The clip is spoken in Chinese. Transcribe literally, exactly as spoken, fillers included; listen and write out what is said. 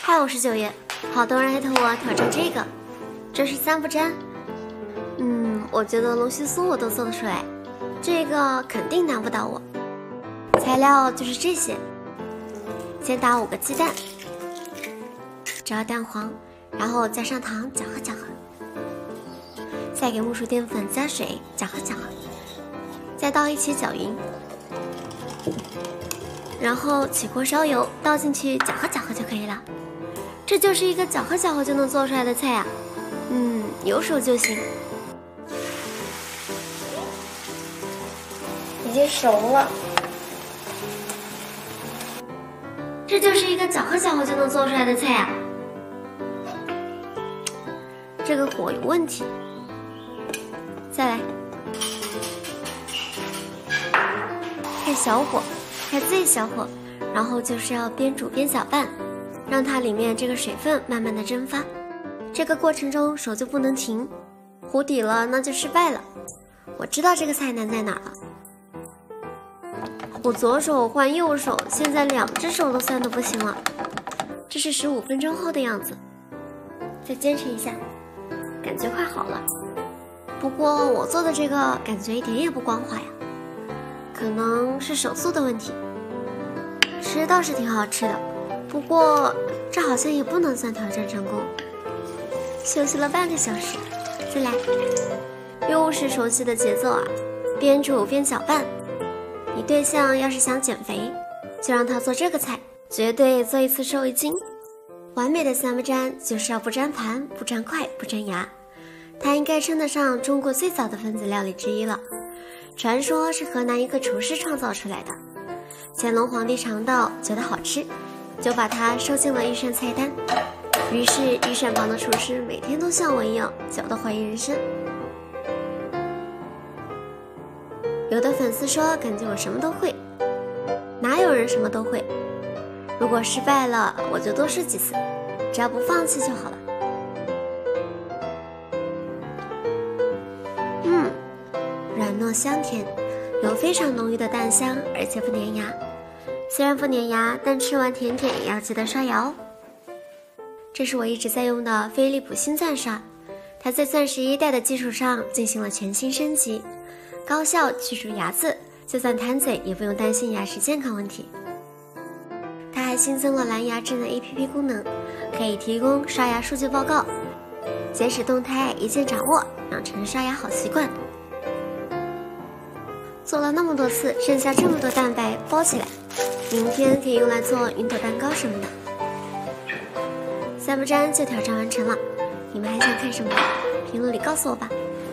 嗨，我是九爷，好多人艾特我挑战这个，这是三不沾。嗯，我觉得龙须酥我都做得出来，这个肯定难不倒我。材料就是这些，先打五个鸡蛋，只蛋黄，然后加上糖搅和搅和，再给木薯淀粉加水搅和搅和，再倒一起搅匀，然后起锅烧油，倒进去搅和搅和就可以了。这就是一个搅和搅和就能做出来的菜啊，嗯，有手就行。已经熟了，这就是一个搅和搅和就能做出来的菜啊。这个火有问题，再来，开小火，开最小火，然后就是要边煮边搅拌，让它里面这个水分慢慢的蒸发。这个过程中手就不能停，糊底了那就失败了。我知道这个菜难在哪儿了。我左手换右手，现在两只手都酸得不行了。这是十五分钟后的样子，再坚持一下，感觉快好了。不过我做的这个感觉一点也不光滑呀，可能是手速的问题。吃倒是挺好吃的，不过这好像也不能算挑战成功。休息了半个小时，再来，又是熟悉的节奏啊，边煮边搅拌。你对象要是想减肥，就让他做这个菜，绝对做一次瘦一斤。完美的三不沾就是要不沾盘、不沾筷、不沾牙，它应该称得上中国最早的分子料理之一了。传说是河南一个厨师创造出来的，乾隆皇帝尝到觉得好吃，就把它收进了御膳菜单。于是御膳房的厨师每天都像我一样搅得怀疑人生。有的粉丝说感觉我什么都会，哪有人什么都会？如果失败了，我就多试几次，只要不放弃就好了。嗯，软糯香甜，有非常浓郁的蛋香，而且不粘牙。虽然不粘牙，但吃完甜点也要记得刷牙哦。这是我一直在用的飞利浦星钻刷，它在钻石一代的基础上进行了全新升级，高效去除牙渍，就算贪嘴也不用担心牙齿健康问题。它还新增了蓝牙智能 A P P 功能，可以提供刷牙数据报告，节食动态一键掌握，养成刷牙好习惯。做了那么多次，剩下这么多蛋白包起来，明天可以用来做云朵蛋糕什么的。三不沾就挑战完成了，你们还想看什么？评论里告诉我吧。